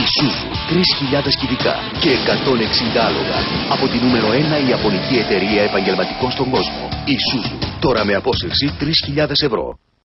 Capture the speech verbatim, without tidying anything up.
Isuzu, τρεις χιλιάδες κυβικά και εκατόν εξήντα άλογα. Από τη νούμερο ένα ιαπωνική εταιρεία επαγγελματικών στον κόσμο. Isuzu, τώρα με απόσυρση τρεις χιλιάδες ευρώ.